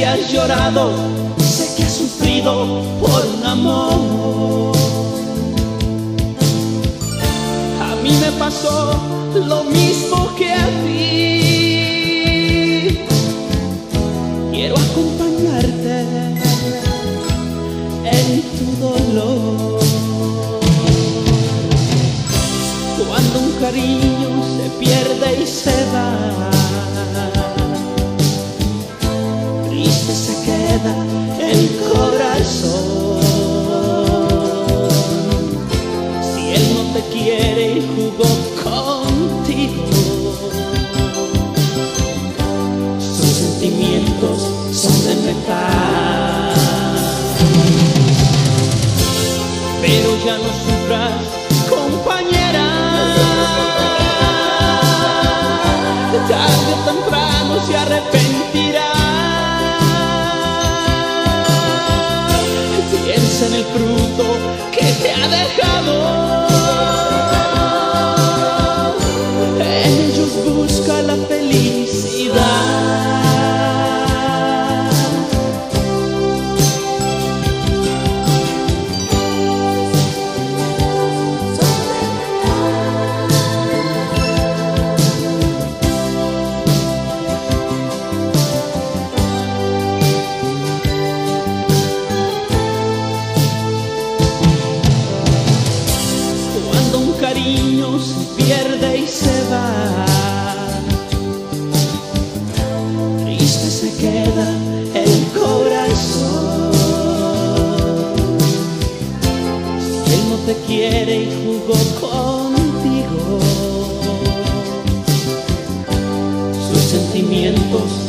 que has llorado, sé que has sufrido por un amor. A mí me pasó lo mismo que a ti. Quiero acompañarte en tu dolor. Cuando un cariño se pierde y se va, triste se queda el corazón. Si él no te quiere y jugó contigo, sus sentimientos son de metal. Pero ya no sufras, compañera, tarde o temprano se arrepentirá. Piensa en el fruto que te ha dejado, en ellos busca la felicidad. Cariño se pierde y se va, triste se queda el corazón. Si él no te quiere y jugó contigo, sus sentimientos